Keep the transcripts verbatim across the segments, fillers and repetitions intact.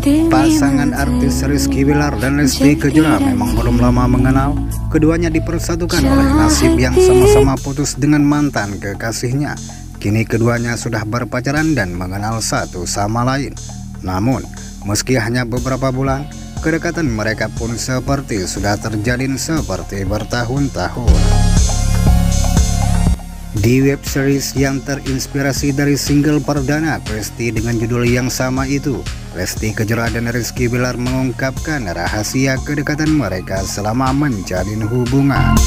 Pasangan artis Rizky Bilar dan Lesti Kejora memang belum lama mengenal. Keduanya dipersatukan oleh nasib yang sama-sama putus dengan mantan kekasihnya. Kini keduanya sudah berpacaran dan mengenal satu sama lain. Namun, meski hanya beberapa bulan, kedekatan mereka pun seperti sudah terjalin seperti bertahun-tahun. Di web series yang terinspirasi dari single perdana Lesti dengan judul yang sama itu, Lesti Kejora dan Rizky Bilar mengungkapkan rahasia kedekatan mereka selama menjalin hubungan.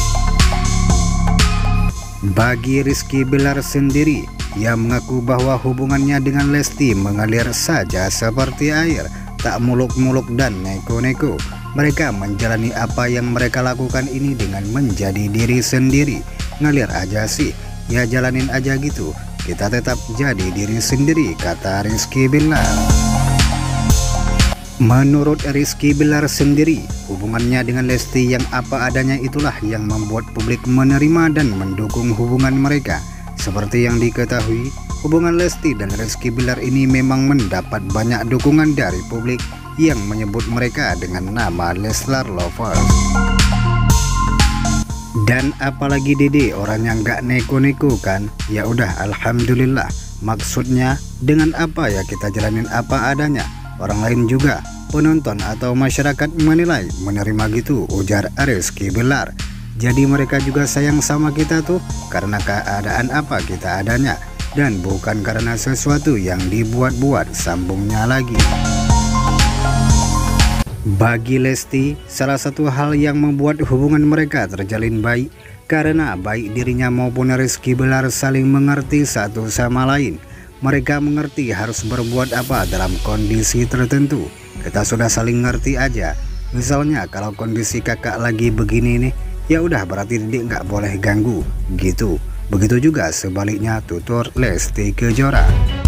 Bagi Rizky Bilar sendiri, ia mengaku bahwa hubungannya dengan Lesti mengalir saja seperti air, tak muluk-muluk dan neko-neko. Mereka menjalani apa yang mereka lakukan ini dengan menjadi diri sendiri. Ngalir aja sih, ya jalanin aja gitu. Kita tetap jadi diri sendiri, kata Rizky Bilar. Menurut Rizky Bilar sendiri, hubungannya dengan Lesti yang apa adanya itulah yang membuat publik menerima dan mendukung hubungan mereka. Seperti yang diketahui, hubungan Lesti dan Rizky Bilar ini memang mendapat banyak dukungan dari publik yang menyebut mereka dengan nama Leslar Lovers. Dan apalagi Dede orang yang gak neko-neko kan, ya udah alhamdulillah. Maksudnya dengan apa ya kita jalanin apa adanya. Orang lain juga, penonton atau masyarakat menilai, menerima gitu, ujar Rizky Bilar. Jadi mereka juga sayang sama kita tuh karena keadaan apa kita adanya, dan bukan karena sesuatu yang dibuat-buat, sambungnya lagi. Bagi Lesti, salah satu hal yang membuat hubungan mereka terjalin baik karena baik dirinya maupun Rizky Bilar saling mengerti satu sama lain. Mereka mengerti harus berbuat apa dalam kondisi tertentu. Kita sudah saling ngerti aja. Misalnya kalau kondisi kakak lagi begini nih, ya udah berarti Dedek nggak boleh ganggu gitu. Begitu juga sebaliknya, tutur Lesti Kejora.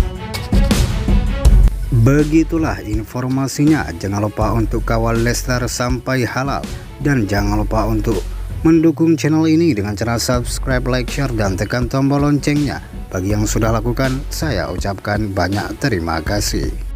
Begitulah informasinya. Jangan lupa untuk kawal Leslar sampai halal, dan jangan lupa untuk mendukung channel ini dengan cara subscribe, like, share, dan tekan tombol loncengnya. Bagi yang sudah lakukan, saya ucapkan banyak terima kasih.